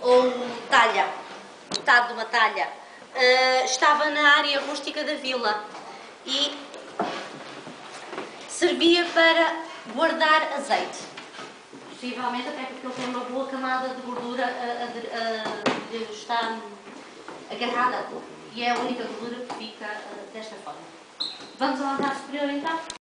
ou talha, metade de uma talha, estava na área rústica da vila e servia para guardar azeite. Possivelmente até porque ele tem uma boa camada de gordura está agarrada e é a única gordura que fica desta forma. Vamos ao andar superior então?